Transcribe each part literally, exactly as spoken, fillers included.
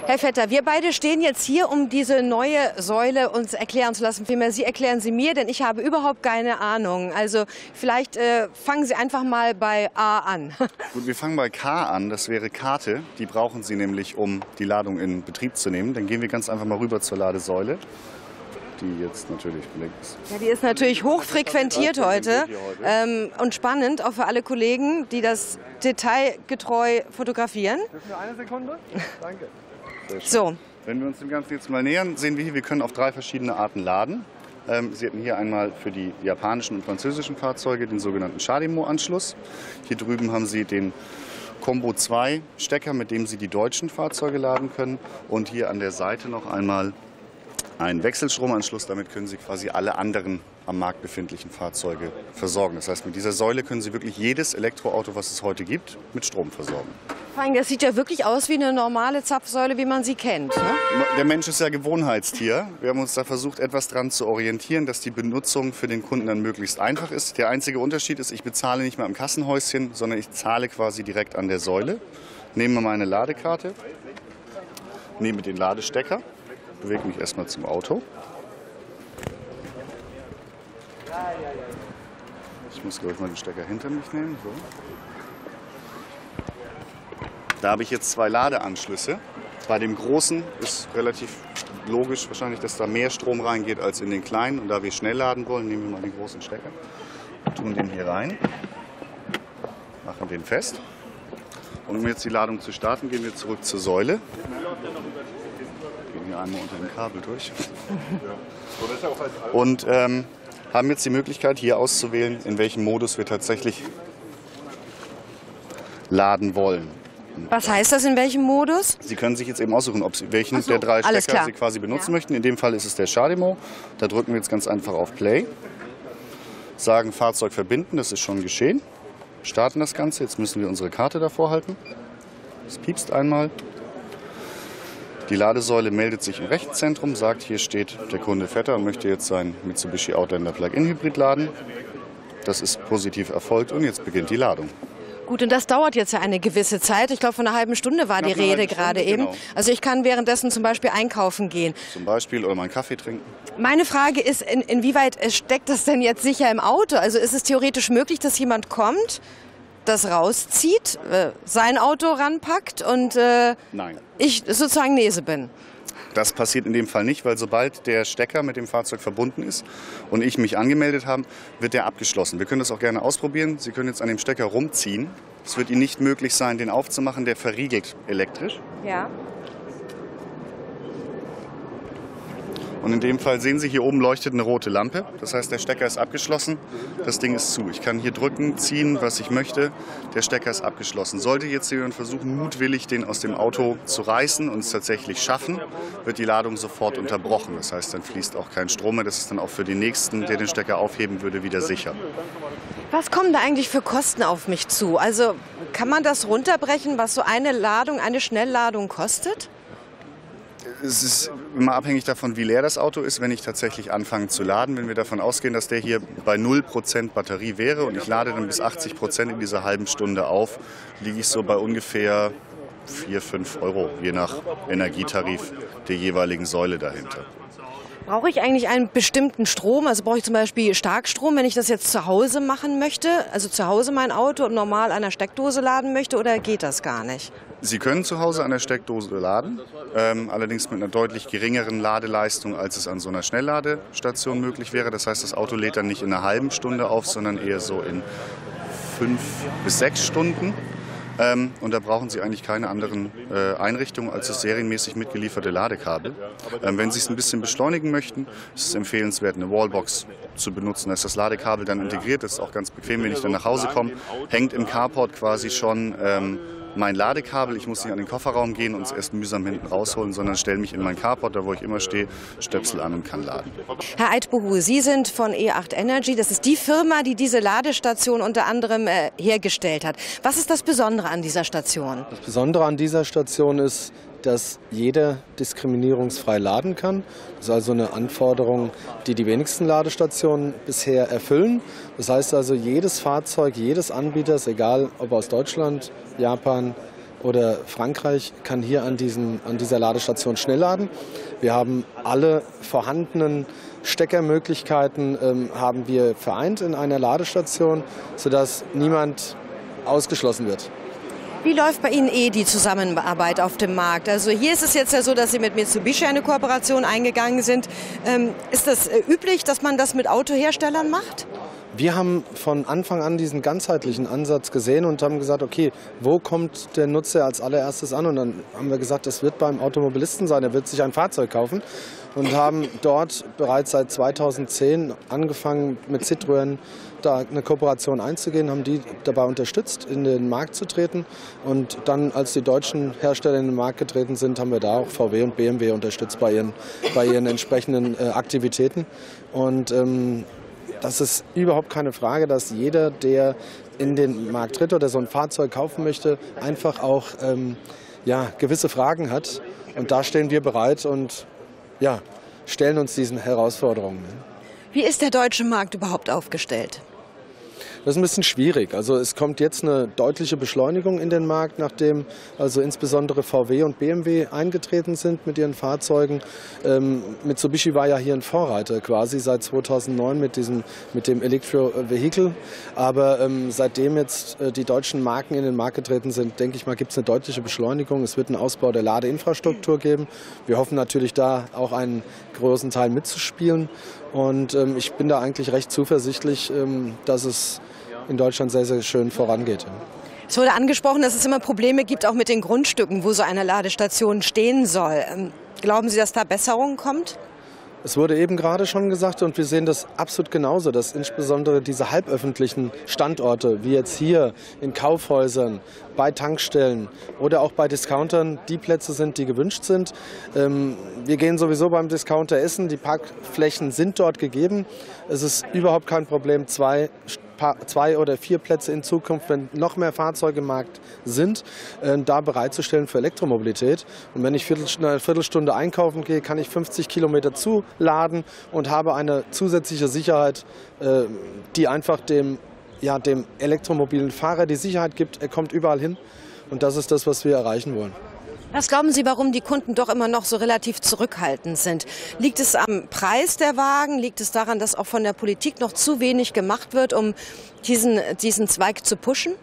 Herr Vetter, wir beide stehen jetzt hier, um diese neue Säule uns erklären zu lassen. Vielmehr Sie erklären sie mir, denn ich habe überhaupt keine Ahnung. Also vielleicht äh, fangen Sie einfach mal bei A an. Gut, wir fangen bei K an. Das wäre Karte. Die brauchen Sie nämlich, um die Ladung in Betrieb zu nehmen. Dann gehen wir ganz einfach mal rüber zur Ladesäule, die jetzt natürlich blinkt ist. Ja, die ist natürlich hochfrequentiert heute ähm, und spannend, auch für alle Kollegen, die das detailgetreu fotografieren. Dürfen wir eine Sekunde? Danke. So. Wenn wir uns dem Ganzen jetzt mal nähern, sehen wir hier, wir können auf drei verschiedene Arten laden. Ähm, Sie hätten hier einmal für die japanischen und französischen Fahrzeuge den sogenannten CHAdeMO-Anschluss. Hier drüben haben Sie den Combo zwei Stecker, mit dem Sie die deutschen Fahrzeuge laden können. Und hier an der Seite noch einmal einen Wechselstromanschluss. Damit können Sie quasi alle anderen am Markt befindlichen Fahrzeuge versorgen. Das heißt, mit dieser Säule können Sie wirklich jedes Elektroauto, was es heute gibt, mit Strom versorgen. Vor allem, das sieht ja wirklich aus wie eine normale Zapfsäule, wie man sie kennt. Ne? Der Mensch ist ja Gewohnheitstier. Wir haben uns da versucht, etwas daran zu orientieren, dass die Benutzung für den Kunden dann möglichst einfach ist. Der einzige Unterschied ist, ich bezahle nicht mehr am Kassenhäuschen, sondern ich zahle quasi direkt an der Säule. Nehmen wir meine Ladekarte, nehme den Ladestecker, bewege mich erstmal zum Auto. Ich muss, glaube ich, mal den Stecker hinter mich nehmen. So. Da habe ich jetzt zwei Ladeanschlüsse. Bei dem großen ist relativ logisch wahrscheinlich, dass da mehr Strom reingeht als in den kleinen. Und da wir schnell laden wollen, nehmen wir mal den großen Stecker, tun den hier rein, machen den fest. Und um jetzt die Ladung zu starten, gehen wir zurück zur Säule. Gehen hier einmal unter dem Kabel durch. Und ähm, haben jetzt die Möglichkeit, hier auszuwählen, in welchem Modus wir tatsächlich laden wollen. Was heißt das, in welchem Modus? Sie können sich jetzt eben aussuchen, ob Sie, welchen Ach so, der drei alles Stecker klar. Sie quasi benutzen Ja. möchten. In dem Fall ist es der CHAdeMO. Da drücken wir jetzt ganz einfach auf Play. Sagen Fahrzeug verbinden, das ist schon geschehen. Starten das Ganze. Jetzt müssen wir unsere Karte davor halten. Es piepst einmal. Die Ladesäule meldet sich im Rechenzentrum, sagt, hier steht der Kunde Vetter und möchte jetzt sein Mitsubishi Outlander Plug-in Hybrid laden. Das ist positiv erfolgt und jetzt beginnt die Ladung. Gut, und das dauert jetzt ja eine gewisse Zeit. Ich glaube, von einer halben Stunde war die Knapp eine Rede halbe gerade Stunde, eben. genau. Also ich kann währenddessen zum Beispiel einkaufen gehen. Zum Beispiel oder mal einen Kaffee trinken. Meine Frage ist, in, inwieweit steckt das denn jetzt sicher im Auto? Also ist es theoretisch möglich, dass jemand kommt, das rauszieht, äh, sein Auto ranpackt und äh, Nein. ich sozusagen Nese bin? Das passiert in dem Fall nicht, weil sobald der Stecker mit dem Fahrzeug verbunden ist und ich mich angemeldet habe, wird der abgeschlossen. Wir können das auch gerne ausprobieren. Sie können jetzt an dem Stecker rumziehen. Es wird Ihnen nicht möglich sein, den aufzumachen, der verriegelt elektrisch. Ja. Und in dem Fall sehen Sie, hier oben leuchtet eine rote Lampe. Das heißt, der Stecker ist abgeschlossen, das Ding ist zu. Ich kann hier drücken, ziehen, was ich möchte. Der Stecker ist abgeschlossen. Sollte jetzt jemand versuchen, mutwillig den aus dem Auto zu reißen und es tatsächlich schaffen, wird die Ladung sofort unterbrochen. Das heißt, dann fließt auch kein Strom mehr. Das ist dann auch für den Nächsten, der den Stecker aufheben würde, wieder sicher. Was kommen da eigentlich für Kosten auf mich zu? Also kann man das runterbrechen, was so eine Ladung, eine Schnellladung kostet? Es ist immer abhängig davon, wie leer das Auto ist, wenn ich tatsächlich anfange zu laden. Wenn wir davon ausgehen, dass der hier bei null Prozent Batterie wäre und ich lade dann bis achtzig Prozent in dieser halben Stunde auf, liege ich so bei ungefähr vier, fünf Euro, je nach Energietarif der jeweiligen Säule dahinter. Brauche ich eigentlich einen bestimmten Strom? Also brauche ich zum Beispiel Starkstrom, wenn ich das jetzt zu Hause machen möchte? Also zu Hause mein Auto und normal an der Steckdose laden möchte, oder geht das gar nicht? Sie können zu Hause an der Steckdose laden, ähm, allerdings mit einer deutlich geringeren Ladeleistung, als es an so einer Schnellladestation möglich wäre. Das heißt, das Auto lädt dann nicht in einer halben Stunde auf, sondern eher so in fünf bis sechs Stunden. Ähm, und da brauchen Sie eigentlich keine anderen äh, Einrichtungen als das serienmäßig mitgelieferte Ladekabel. Ähm, wenn Sie es ein bisschen beschleunigen möchten, ist es empfehlenswert, eine Wallbox zu benutzen. Da ist das Ladekabel dann integriert. Das ist auch ganz bequem, wenn ich dann nach Hause komme. Hängt im Carport quasi schon ähm, mein Ladekabel. Ich muss nicht an den Kofferraum gehen und es erst mühsam hinten rausholen, sondern stelle mich in mein Carport, da wo ich immer stehe, Stöpsel an und kann laden. Herr Eidbohu, Sie sind von E acht Energy. Das ist die Firma, die diese Ladestation unter anderem äh, hergestellt hat. Was ist das Besondere an dieser Station? Das Besondere an dieser Station ist, dass jeder diskriminierungsfrei laden kann. Das ist also eine Anforderung, die die wenigsten Ladestationen bisher erfüllen. Das heißt also, jedes Fahrzeug, jedes Anbieters, egal ob aus Deutschland, Japan, oder Frankreich kann hier an, diesen, an dieser Ladestation schnell laden. Wir haben alle vorhandenen Steckermöglichkeiten ähm, haben wir vereint in einer Ladestation, sodass niemand ausgeschlossen wird. Wie läuft bei Ihnen eh die Zusammenarbeit auf dem Markt? Also hier ist es jetzt ja so, dass Sie mit Mitsubishi eine Kooperation eingegangen sind. Ähm, ist das äh, üblich, dass man das mit Autoherstellern macht? Wir haben von Anfang an diesen ganzheitlichen Ansatz gesehen und haben gesagt, okay, wo kommt der Nutzer als allererstes an? Und dann haben wir gesagt, das wird beim Automobilisten sein, er wird sich ein Fahrzeug kaufen. Und haben dort bereits seit zweitausendzehn angefangen mit Citroën da eine Kooperation einzugehen, haben die dabei unterstützt, in den Markt zu treten. Und dann, als die deutschen Hersteller in den Markt getreten sind, haben wir da auch V W und B M W unterstützt bei ihren, bei ihren entsprechenden äh, Aktivitäten. Und ähm, das ist überhaupt keine Frage, dass jeder, der in den Markt tritt oder so ein Fahrzeug kaufen möchte, einfach auch ähm, ja, gewisse Fragen hat. Und da stehen wir bereit und ja, stellen uns diesen Herausforderungen. Wie ist der deutsche Markt überhaupt aufgestellt? Das ist ein bisschen schwierig. Also es kommt jetzt eine deutliche Beschleunigung in den Markt, nachdem also insbesondere V W und B M W eingetreten sind mit ihren Fahrzeugen. Ähm, Mitsubishi war ja hier ein Vorreiter quasi seit zweitausendneun mit diesem mit dem Electro-Vehicle. Aber ähm, seitdem jetzt äh, die deutschen Marken in den Markt getreten sind, denke ich mal, gibt es eine deutliche Beschleunigung. Es wird einen Ausbau der Ladeinfrastruktur geben. Wir hoffen natürlich da auch einen großen Teil mitzuspielen. Und ähm, ich bin da eigentlich recht zuversichtlich, ähm, dass es in Deutschland sehr, sehr schön vorangeht. Es wurde angesprochen, dass es immer Probleme gibt, auch mit den Grundstücken, wo so eine Ladestation stehen soll. Ähm, glauben Sie, dass da Besserung kommt? Es wurde eben gerade schon gesagt und wir sehen das absolut genauso, dass insbesondere diese halböffentlichen Standorte, wie jetzt hier in Kaufhäusern, bei Tankstellen oder auch bei Discountern, die Plätze sind, die gewünscht sind. Ähm, wir gehen sowieso beim Discounter essen, die Parkflächen sind dort gegeben. Es ist überhaupt kein Problem, zwei zwei oder vier Plätze in Zukunft, wenn noch mehr Fahrzeuge im Markt sind, äh, da bereitzustellen für Elektromobilität. Und wenn ich eine Viertelstunde einkaufen gehe, kann ich fünfzig Kilometer zuladen und habe eine zusätzliche Sicherheit, äh, die einfach dem, ja, dem elektromobilen Fahrer die Sicherheit gibt, er kommt überall hin. Und das ist das, was wir erreichen wollen. Was glauben Sie, warum die Kunden doch immer noch so relativ zurückhaltend sind? Liegt es am Preis der Wagen? Liegt es daran, dass auch von der Politik noch zu wenig gemacht wird, um diesen, diesen Zweig zu pushen?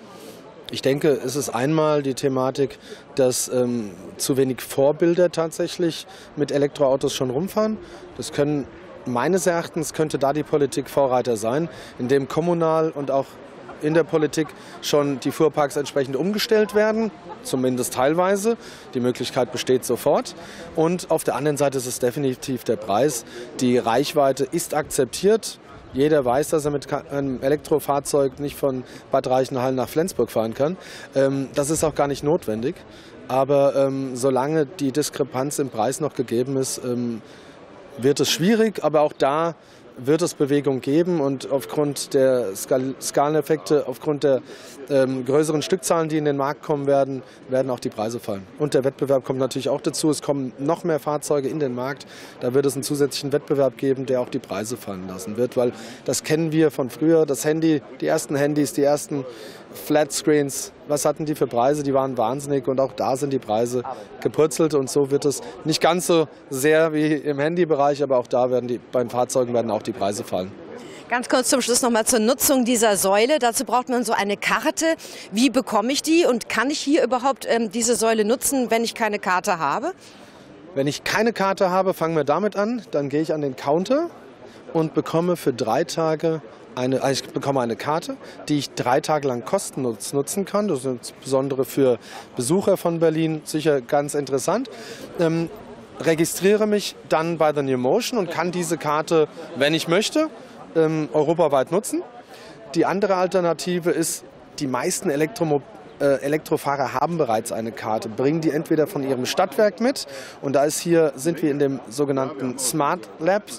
Ich denke, es ist einmal die Thematik, dass ähm, zu wenig Vorbilder tatsächlich mit Elektroautos schon rumfahren. Das können meines Erachtens könnte da die Politik Vorreiter sein, indem kommunal und auch in der Politik schon die Fuhrparks entsprechend umgestellt werden, zumindest teilweise. Die Möglichkeit besteht sofort. Und auf der anderen Seite ist es definitiv der Preis. Die Reichweite ist akzeptiert. Jeder weiß, dass er mit einem Elektrofahrzeug nicht von Bad Reichenhall nach Flensburg fahren kann. Das ist auch gar nicht notwendig. Aber ähm, solange die Diskrepanz im Preis noch gegeben ist, ähm, wird es schwierig. Aber auch da wird es Bewegung geben und aufgrund der Skal Skaleneffekte, aufgrund der ähm, größeren Stückzahlen, die in den Markt kommen werden, werden auch die Preise fallen. Und der Wettbewerb kommt natürlich auch dazu. Es kommen noch mehr Fahrzeuge in den Markt. Da wird es einen zusätzlichen Wettbewerb geben, der auch die Preise fallen lassen wird, weil das kennen wir von früher. Das Handy, die ersten Handys, die ersten Flatscreens, was hatten die für Preise? Die waren wahnsinnig und auch da sind die Preise gepurzelt und so wird es nicht ganz so sehr wie im Handybereich, aber auch da werden die, bei den Fahrzeugen werden auch die Preise fallen. Ganz kurz zum Schluss noch mal zur Nutzung dieser Säule. Dazu braucht man so eine Karte. Wie bekomme ich die und kann ich hier überhaupt ähm, diese Säule nutzen, wenn ich keine Karte habe? Wenn ich keine Karte habe, fangen wir damit an. Dann gehe ich an den Counter und bekomme für drei Tage Eine, also ich bekomme eine Karte, die ich drei Tage lang kostenlos nutzen kann. Das ist insbesondere für Besucher von Berlin sicher ganz interessant. Ähm, registriere mich dann bei The New Motion und kann diese Karte, wenn ich möchte, ähm, europaweit nutzen. Die andere Alternative ist, die meisten Elektromobilität Äh, Elektrofahrer haben bereits eine Karte, bringen die entweder von ihrem Stadtwerk mit und da ist hier, sind wir in dem sogenannten Smart Labs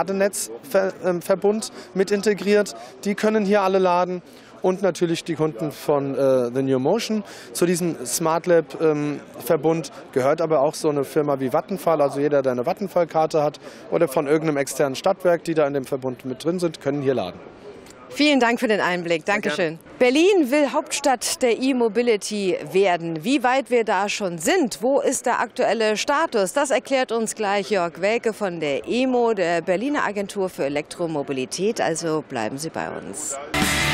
Ladenetzverbund mit integriert. Die können hier alle laden und natürlich die Kunden von äh, The New Motion. Zu diesem Smart Lab ähm, Verbund gehört aber auch so eine Firma wie Vattenfall, also jeder, der eine Vattenfall-Karte hat oder von irgendeinem externen Stadtwerk, die da in dem Verbund mit drin sind, können hier laden. Vielen Dank für den Einblick. Dankeschön. Berlin will Hauptstadt der E-Mobility werden. Wie weit wir da schon sind, wo ist der aktuelle Status? Das erklärt uns gleich Jörg Welke von der E M O, der Berliner Agentur für Elektromobilität. Also bleiben Sie bei uns.